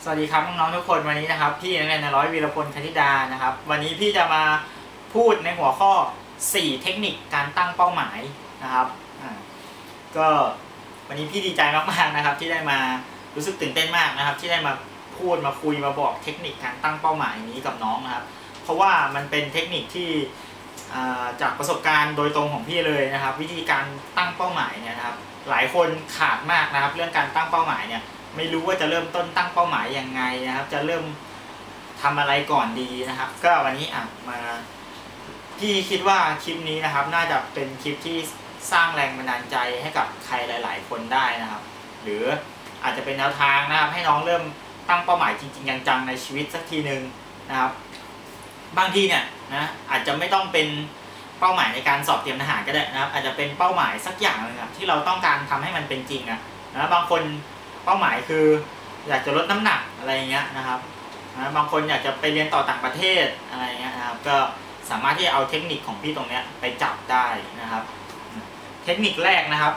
สวัสดีครับน้องๆทุกคนวันนี้นะครับพี่นักเรียนนายร้อยวีรพลคณิดานะครับวันนี้พี่จะมาพูดในหัวข้อ4เทคนิคการตั้งเป้าหมายนะครับก็วันนี้พี่ดีใจมากๆนะครับที่ได้มารู้สึกตื่นเต้นมากนะครับที่ได้มาพูดมาคุยมาบอกเทคนิคการตั้งเป้าหมายนี้กับน้องนะครับเพราะว่ามันเป็นเทคนิคที่จากประสบการณ์โดยตรงของพี่เลยนะครับวิธีการตั้งเป้าหมายเนี่ยนะครับหลายคนขาดมากนะครับเรื่องการตั้งเป้าหมายเนี่ยไม่รู้ว่าจะเริ่มต้นตั้งเป้าหมายยังไงนะครับจะเริ่มทำอะไรก่อนดีนะครับก็วันนี้มาพี่คิดว่าคลิปนี้นะครับน่าจะเป็นคลิปที่สร้างแรงบันดาลใจให้กับใครหลายๆคนได้นะครับหรืออาจจะเป็นแนวทางนะครับให้น้องเริ่มตั้งเป้าหมายจริงๆจังๆในชีวิตสักทีหนึ่งนะครับบางทีเนี่ยนะอาจจะไม่ต้องเป็นเป้าหมายในการสอบเตรียมทหารก็ได้นะครับอาจจะเป็นเป้าหมายสักอย่างนึงที่เราต้องการทำให้มันเป็นจริงนะบางคนเป้าหมายคืออยากจะลดน้ำหนักอะไรเงี้ยนะครับบางคนอยากจะไปเรียนต่อต่างประเทศอะไรเงี้ยนะครับก็สามารถที่จะเอาเทคนิคของพี่ตรงเนี้ยไปจับได้นะครับเทคนิคแรกนะครับ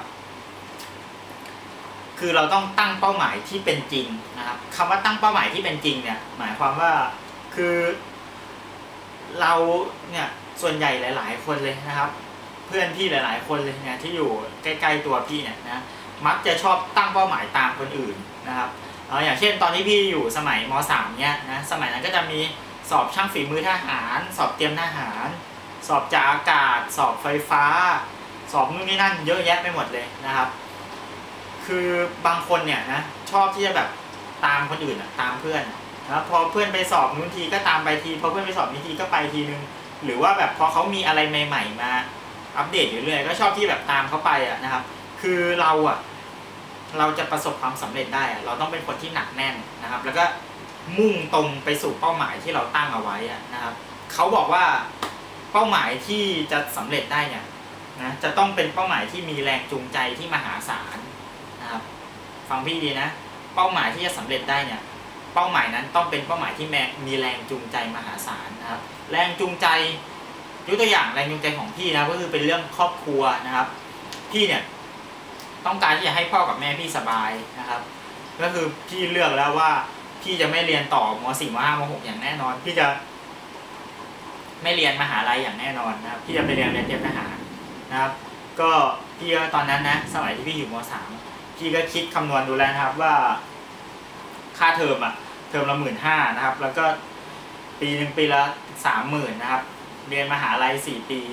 คือเราต้องตั้งเป้าหมายที่เป็นจริงนะครับคำว่าตั้งเป้าหมายที่เป็นจริงเนี่ยหมายความว่าคือเราเนี่ยส่วนใหญ่หลายๆคนเลยนะครับเพื่อนพี่หลายๆคนเลยเนี่ยที่อยู่ใกล้ๆตัวพี่เนี่ยนะมักจะชอบตั้งเป้าหมายตามคนอื่นนะครับอย่างเช่นตอนที่พี่อยู่สมัยม.3 เนี่ยนะสมัยนั้นก็จะมีสอบช่างฝีมือทหารสอบเตรียมทหารสอบจากอากาศสอบไฟฟ้าสอบนู่นนี่นั่นเยอะแยะไปหมดเลยนะครับคือบางคนเนี่ยนะชอบที่จะแบบตามคนอื่นตามเพื่อนนะพอเพื่อนไปสอบนู้นทีก็ตามไปทีพอเพื่อนไปสอบนี้ทีก็ไปทีนึงหรือว่าแบบพอเขามีอะไรใหม่ๆมาอัปเดตอยู่เรื่อยก็ชอบที่แบบตามเขาไปนะครับคือเราจะประสบความสำเร็จได้เราต้องเป็นคนที่หนักแน่นนะครับแล้วก็มุ่งตรงไปสู่เป้าหมายที่เราตั้งเอาไว้นะครับเขาบอกว่าเป้าหมายที่จะสำเร็จได้เนี่ยนะจะต้องเป็นเป้าหมายที่มีแรงจูงใจที่มหาศาลนะครับฟังพี่ดีนะเป้าหมายที่จะสำเร็จได้เนี่ยเป้าหมายนั้นต้องเป็นเป้าหมายที่มีแรงจูงใจมหาศาลนะครับแรงจูงใจยกตัวอย่างแรงจูงใจของพี่นะก็คือเป็นเรื่องครอบครัวนะครับพี่เนี่ยต้องการที่จะให้พ่อกับแม่พี่สบายนะครับก็คือพี่เลือกแล้วว่าพี่จะไม่เรียนต่อม.4 ม.5 ม.6 อย่างแน่นอนพี่จะไม่เรียนมหาลัยอย่างแน่นอนนะครับพี่จะไปเรียนเตรียมทหารนะครับก็พี่ตอนนั้นนะสมัยที่พี่อยู่ม.3 พี่ก็คิดคำนวณดูแล้วนะครับว่าค่าเทอมเทอมละ 15,000 นะครับแล้วก็ปีหนึ่งปีละ 30,000 นะครับเรียนมหาลัย4 ปี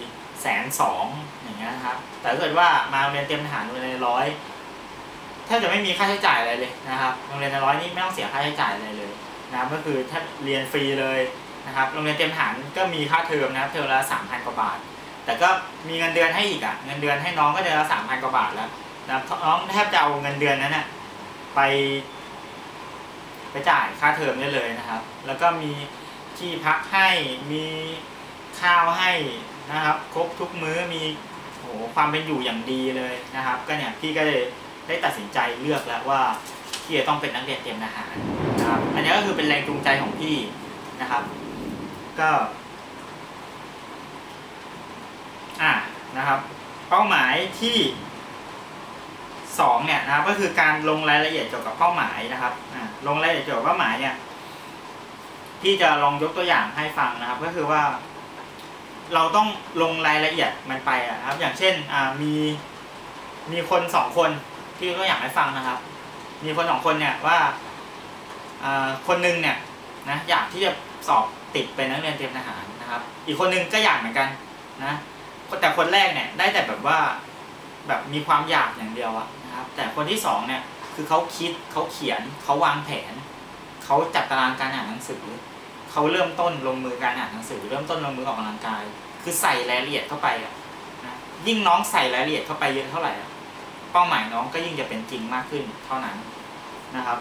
120,000อย่างเงี้ยนะครับแต่ถ้าเกิดว่ามาเรียนเตรียมทหารโรงเรียนในร้อยแทบจะไม่มีค่าใช้จ่ายอะไรเลยนะครับโรงเรียนในร้อยนี่ไม่ต้องเสียค่าใช้จ่ายอะไรเลยนะครับก็คือถ้าเรียนฟรีเลยนะครับโรงเรียนเตรียมทหารก็มีค่าเทอมนะครับเทอมละ 3,000 กว่าบาทแต่ก็มีเงินเดือนให้อีกเงินเดือนให้น้องก็เดือนละ 3,000 กว่าบาทแล้วนะครับน้องแทบจะเอาเงินเดือนนั้นไปจ่ายค่าเทอมได้เลยนะครับแล้วก็มีที่พักให้มีข้าวให้นะครับครบทุกมื้อมีความเป็นอยู่อย่างดีเลยนะครับก็เนี่ยพี่ก็เลยได้ตัดสินใจเลือกแล้วว่าพี่จะต้องเป็นนักเรียนเตรียมทหารนะครับอันนี้ก็คือเป็นแรงจูงใจของพี่นะครับก็นะครับเป้าหมายที่2เนี่ยนะครับก็คือการลงรายละเอียดเกี่ยวกับเป้าหมายนะครับลงรายละเอียดเกี่ยวกับเป้าหมายเนี่ยพี่จะลองยกตัวอย่างให้ฟังนะครับก็คือว่าเราต้องลงรายละเอียดมันไปครับอย่างเช่นมีคน2 คนที่ก็อยากให้ฟังนะครับมีคน2 คนเนี่ยว่าคนนึงเนี่ยนะอยากที่จะสอบติดเป็นนักเรียนเตรียมทหารนะครับอีกคนนึงก็อยากเหมือนกันนะแต่คนแรกเนี่ยได้แต่แบบว่าแบบมีความอยากอย่างเดียวนะครับแต่คนที่2เนี่ยคือเขาคิดเขาเขียนเขาวางแผนเขาจัดตารางการอ่านหนังสือเขาเริ่มต้นลงมือการอ่านหนังสือเริ่มต้นลงมือออกกำลังกายคือใส่รายละเอียดเข้าไปนะยิ่งน้องใส่รายละเอียดเข้าไปเยอะเท่าไหร่เป้าหมายน้องก็ยิ่งจะเป็นจริงมากขึ้นเท่านั้นนะครับ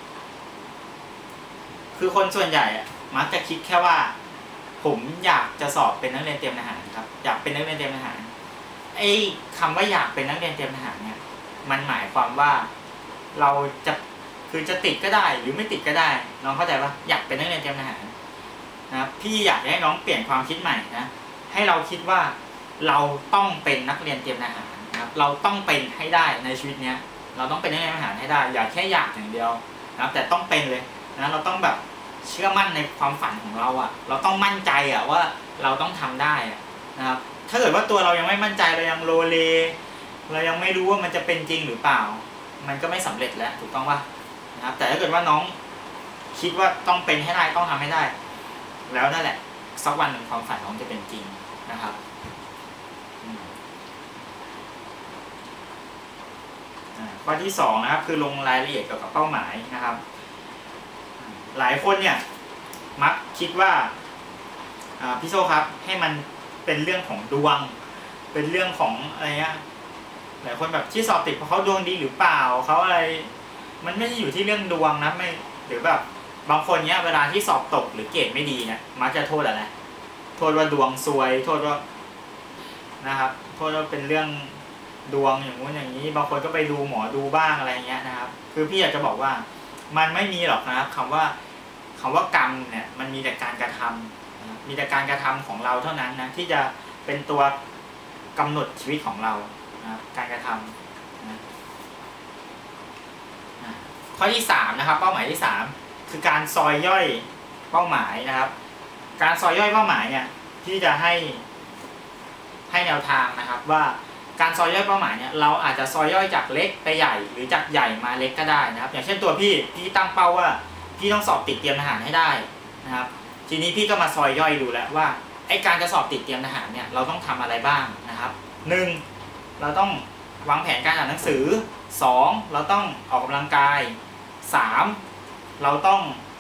คือคนส่วนใหญ่มักจะคิดแค่ว่าผมอยากจะสอบเป็นนักเรียนเตรียมทหารครับอยากเป็นนักเรียนเตรียมทหารไอ้คำว่าอยากเป็นนักเรียนเตรียมทหารเนี่ยมันหมายความว่าเราจะติดก็ได้หรือไม่ติดก็ได้น้องเข้าใจปะอยากเป็นนักเรียนเตรียมทหารนะพี่อยากให้น้องเปลี่ยนความคิดใหม่นะให้เราคิดว่าเราต้องเป็นนักเรียนเตรียมทหารนะครับเราต้องเป็นให้ได้ในชีวิตเนี้ยเราต้องเป็นนักเรียนทหารให้ได้อย่าแค่อยากอย่างเดียวนะครับแต่ต้องเป็นเลยนะเราต้องแบบเชื่อมั่นในความฝันของเราอ่ะเราต้องมั่นใจอ่ะว่าเราต้องทำได้นะครับถ้าเกิดว่าตัวเรายังไม่มั่นใจเรายังโลเลเรายังไม่รู้ว่ามันจะเป็นจริงหรือเปล่ามันก็ไม่สำเร็จแล้วถูกต้องป่ะนะครับแต่ถ้าเกิดว่าน้องคิดว่าต้องเป็นให้ได้ต้องทำให้ได้แล้วนั่นแหละสักวันหนึ่งความฝันน้องจะเป็นจริงนะครับข้อที่2นะครับคือลงรายละเอียดเกี่ยวกับเป้าหมายนะครับหลายคนเนี่ยมักคิดว่าพี่โซครับให้มันเป็นเรื่องของดวงเป็นเรื่องของอะไรเงี้ยหลายคนแบบที่สอบติดเพราะเขาดวงดีหรือเปล่าเขาอะไรมันไม่ได้อยู่ที่เรื่องดวงนะไม่หรือแบบบางคนเนี้ยเวลาที่สอบตกหรือเกรดไม่ดีเนี่ยมักจะโทษอะไรโทษว่าดวงซวยโทษว่านะครับโทษว่าเป็นเรื่องดวงอย่างงู้นอย่างนี้บางคนก็ไปดูหมอดูบ้างอะไรเงี้ยนะครับคือพี่อยากจะบอกว่ามันไม่มีหรอกนะครับคำว่ากรรมเนี่ยมันมีแต่การกระทำมีแต่การกระทำของเราเท่านั้นนะที่จะเป็นตัวกำหนดชีวิตของเรานะการกระทำนะข้อที่3นะครับเป้าหมายที่3คือการซอยย่อยเป้าหมายนะครับการซอยย่อยเป้าหมายเนี่ยที่จะให้แนวทางนะครับว่าการซอยย่อยเป้าหมายเนี่ยเราอาจจะซอยย่อยจากเล็กไปใหญ่หรือจากใหญ่มาเล็กก็ได้นะครับอย่างเช่นตัวพี่ตั้งเป้าว่าพี่ต้องสอบติดเตรียมทหารให้ได้นะครับทีนี้พี่ก็มาซอยย่อยดูแล้วว่าไอ้การจะสอบติดเตรียมทหารเนี่ยเราต้องทำอะไรบ้างนะครับ1เราต้องวางแผนการอ่านหนังสือ2เราต้องออกกำลังกาย3เราต้อง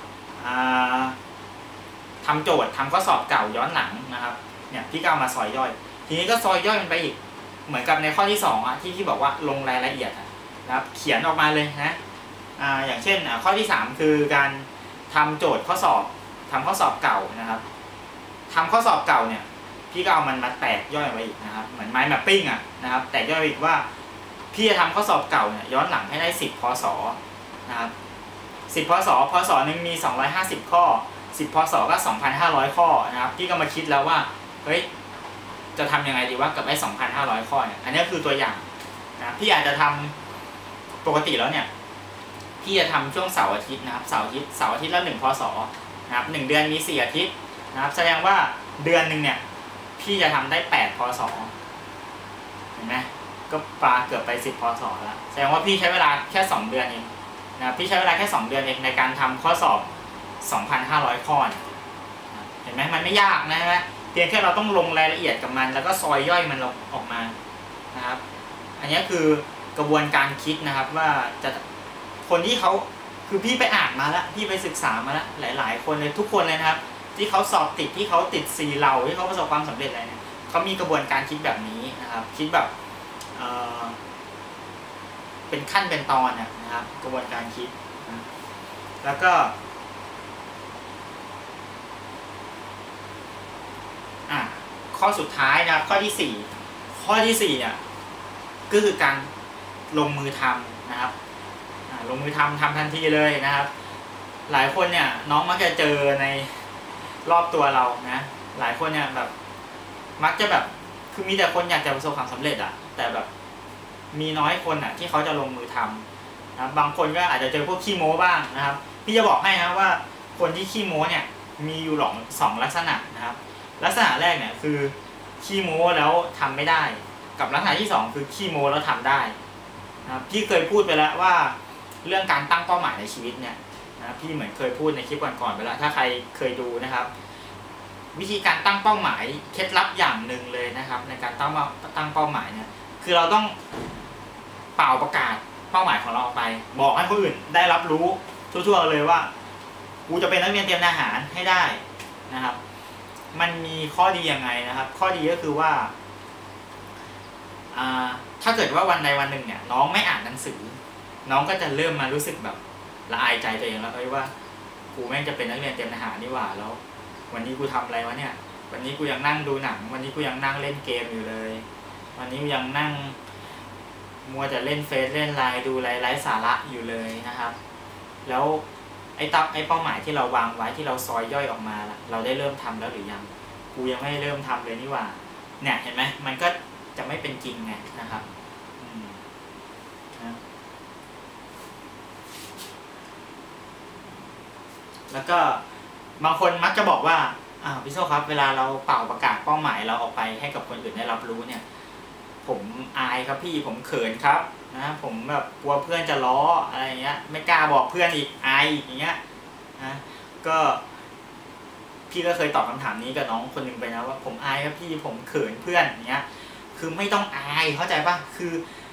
ทำโจทย์ทำข้อสอบเก่าย้อนหลังนะครับเนี่ยพี่ก็เอามาซอยย่อยทีนี้ก็ซอยย่อยมันไปอีกเหมือนกับในข้อที่2ที่บอกว่าลงรายละเอียดนะครับเขียนออกมาเลยนะอย่างเช่นข้อที่3คือการทำโจทย์ข้อสอบทำข้อสอบเก่านะครับทำข้อสอบเก่าเนี่ยพี่ก็เอามันมาแตกย่อยไปอีกนะครับเหมือนไม้แมปปิ้งนะครับแตกย่อยอีกว่าพี่จะทำข้อสอบเก่าเนี่ยย้อนหลังให้ได้10 พศนะครับ10 พศนึงมี250ข้อ10 พศก็2,500 ข้อนะครับพี่ก็มาคิดแล้วว่าเฮ้ยจะทำยังไงดีว่ากับไอ้2,500 ข้อเนี่ยอันนี้คือตัวอย่างนะพี่อาจจะทำปกติแล้วเนี่ยพี่จะทำช่วงเสาร์อาทิตย์นะครับเสาร์อาทิตย์ละ1 พศนะครับ1 เดือนมี4 อาทิตย์นะครับแสดงว่าเดือนหนึ่งเนี่ยพี่จะทำได้8 พศเห็นไหมก็ปาเกือบไป10 พศแล้วแสดงว่าพี่ใช้เวลาแค่2 เดือนเองนะพี่ใช้เวลาแค่2 เดือนเองในการทำข้อสอบ 2,500 ข้อเห็นไหมมันไม่ยากนะฮะเพียงแค่เราต้องลงรายละเอียดกับมันแล้วก็ซอยย่อยมันออกมานะครับอันนี้คือกระบวนการคิดนะครับว่าจะคนที่เขาคือพี่ไปอ่านมาแล้วพี่ไปศึกษามาแล้วหลายๆคนเลยทุกคนเลยนะครับที่เขาสอบติดที่เขาติด4 เหล่าที่เขาประสบความสำเร็จอะไรเนี่ยเขามีกระบวนการคิดแบบนี้นะครับคิดแบบเป็นขั้นเป็นตอนนะครับกระบวนการคิดนะแล้วก็ข้อสุดท้ายนะครับข้อที่4เนี่ยก็คือการลงมือทำนะครับลงมือทำทันทีเลยนะครับหลายคนเนี่ยน้องมักจะเจอในรอบตัวเรานะหลายคนเนี่ยแบบมักจะแบบคือมีแต่คนอยากจะประสบความสำเร็จแต่แบบมีน้อยคนที่เขาจะลงมือทำนะบางคนก็อาจจะเจอพวกขี้โม้บ้างนะครับพี่จะบอกให้นะว่าคนที่ขี้โม้เนี่ยมีอยู่2 ลักษณะนะครับลักษณะแรกเนี่ยคือขี้โม้แล้วทำไม่ได้กับลักษณะที่2คือขี้โม้แล้วทำได้นะครับพี่เคยพูดไปแล้วว่าเรื่องการตั้งเป้าหมายในชีวิตเนี่ยนะพี่เหมือนเคยพูดในคลิปก่อนๆไปแล้วถ้าใครเคยดูนะครับวิธีการตั้งเป้าหมายเคล็ดลับอย่างหนึ่งเลยนะครับในการตั้งเป้าหมายเนี่ยคือเราต้องเป่าประกาศเป้าหมายของเราออกไปบอกให้ผู้อื่นได้รับรู้ทั่วๆเลยว่ากูจะเป็นนักเรียนเตรียมทหารให้ได้นะครับมันมีข้อดียังไงนะครับข้อดีก็คือว่าถ้าเกิดว่าวันใดวันหนึ่งเนี่ยน้องไม่อ่านหนังสือน้องก็จะเริ่มมารู้สึกแบบละอายใจตัวเองแล้วว่ากูแม่งจะเป็นนักเรียนเตรียมทหารนี่หว่าแล้ววันนี้กูทำอะไรวะเนี่ยวันนี้กูยังนั่งดูหนังวันนี้กูยังนั่งเล่นเกมอยู่เลยวันนี้กูยังนั่งมัวแต่เล่นเฟซเล่นไลน์ดูไร้สาระอยู่เลยนะครับแล้วไอ้เป้าหมายที่เราวางไว้ที่เราซอยย่อยออกมาเราได้เริ่มทำแล้วหรือยังกูยังไม่เริ่มทำเลยนี่หว่าเนี่ยเห็นไหมมันก็จะไม่เป็นจริงไงนะครับแล้วก็บางคนมักจะบอกว่าพี่โซ่ครับเวลาเราเป่าประกาศเป้าหมายเราออกไปให้กับคนอื่นได้รับรู้เนี่ยผมอายครับพี่ผมเขินครับนะผมแบบกลัวเพื่อนจะล้ออะไรเงี้ยไม่กล้าบอกเพื่อนอีกอายอย่างเงี้ยนะก็พี่ก็เคยตอบคำถามนี้กับน้องคนหนึ่งไปนะว่าผมอายครับพี่ผมเขินเพื่อนอย่างเงี้ยคือไม่ต้องอายเข้าใจป่ะคือ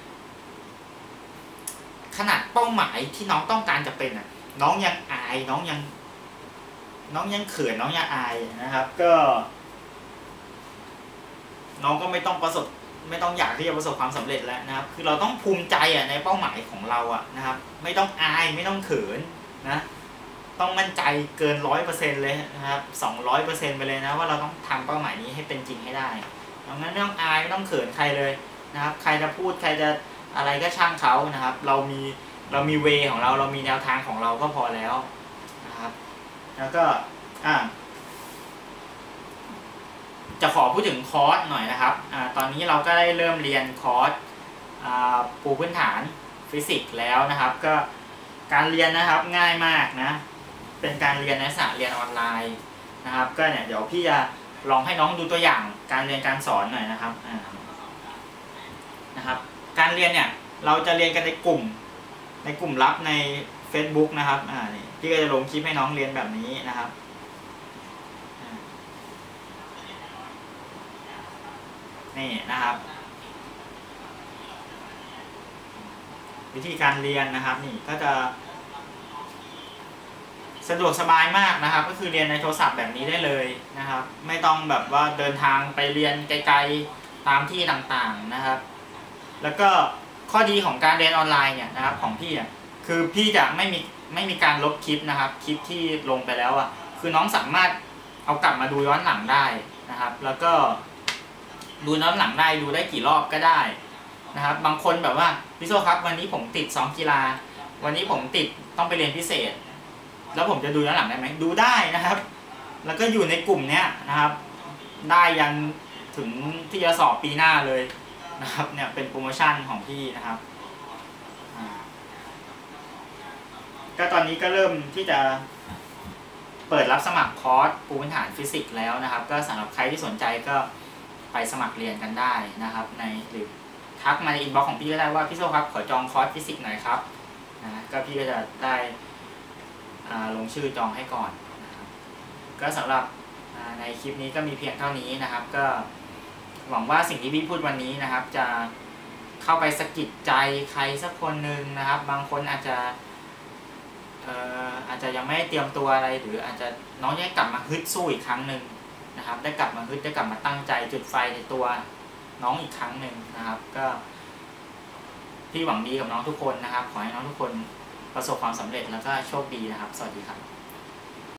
ขนาดเป้าหมายที่น้องต้องการจะเป็นน้องยังอายน้องยังเขินน้องยังอายนะครับก็น้องก็ไม่ต้องอยากที่จะประสบความสำเร็จแล้วนะครับคือเราต้องภูมิใจในเป้าหมายของเรานะครับไม่ต้องอายไม่ต้องเขินนะต้องมั่นใจเกิน 100% เลยนะครับ 200% ไปเลยนะว่าเราต้องทำเป้าหมายนี้ให้เป็นจริงให้ได้ดังนั้นไม่ต้องอายไม่ต้องเขินใครเลยนะครับใครจะพูดใครจะอะไรก็ช่างเขานะครับเรามีเวของเรามีแนวทางของเราก็พอแล้วนะครับแล้วก็จะขอพูดถึงคอร์สหน่อยนะครับตอนนี้เราก็ได้เริ่มเรียนคอร์สปูพื้นฐานฟิสิกส์แล้วนะครับก็การเรียนนะครับง่ายมากนะเป็นการเรียนในสถานเรียนออนไลน์นะครับก็เนี่ยเดี๋ยวพี่จะลองให้น้องดูตัวอย่างการเรียนการสอนหน่อยนะครับการเรียนเนี่ยเราจะเรียนกันในกลุ่มลับใน Facebook นะครับนี่พี่ก็จะลงคลิปให้น้องเรียนแบบนี้นะครับนี่นะครับวิธีการเรียนนะครับนี่ก็จะสะดวกสบายมากนะครับก็คือเรียนในโทรศัพท์แบบนี้ได้เลยนะครับไม่ต้องแบบว่าเดินทางไปเรียนไกลๆตามที่ต่างๆนะครับแล้วก็ข้อดีของการเรียนออนไลน์เนี่ยนะครับของพี่คือพี่จะไม่มีการลบคลิปนะครับคลิปที่ลงไปแล้วคือน้องสามารถเอากลับมาดูย้อนหลังได้นะครับแล้วก็ดูย้อนหลังได้ดูได้กี่รอบก็ได้นะครับบางคนแบบว่าพี่โซ่ครับวันนี้ผมติดซ้อมกีฬาวันนี้ผมติดต้องไปเรียนพิเศษแล้วผมจะดูย้อนหลังได้ไหมดูได้นะครับแล้วก็อยู่ในกลุ่มเนี้ยนะครับได้ยันถึงที่จะสอบปีหน้าเลยนะครับเนี่ยเป็นโปรโมชั่นของพี่นะครับก็ตอนนี้ก็เริ่มที่จะเปิดรับสมัครคอร์สปูพื้นฐานฟิสิกส์แล้วนะครับก็สำหรับใครที่สนใจก็ไปสมัครเรียนกันได้นะครับหรือทักมาในอินบ็อกซ์ของพี่ก็ได้ว่าพี่โซ่ครับขอจองคอร์สฟิสิกส์หน่อยครับก็พี่ก็จะได้ลงชื่อจองให้ก่อนนะครับก็สำหรับในคลิปนี้ก็มีเพียงเท่านี้นะครับก็หวังว่าสิ่งที่พี่พูดวันนี้นะครับจะเข้าไปสะกิดใจใครสักคนหนึ่งนะครับบางคนอาจจะยังไม่ได้เตรียมตัวอะไรหรืออาจจะน้องได้กลับมาฮึดสู้อีกครั้งหนึ่งนะครับได้กลับมาฮึดได้กลับมาตั้งใจจุดไฟในตัวน้องอีกครั้งหนึ่งนะครับก็พี่หวังดีกับน้องทุกคนนะครับขอให้น้องทุกคนประสบความสำเร็จแล้วก็โชคดีนะครับสวัสดีครับ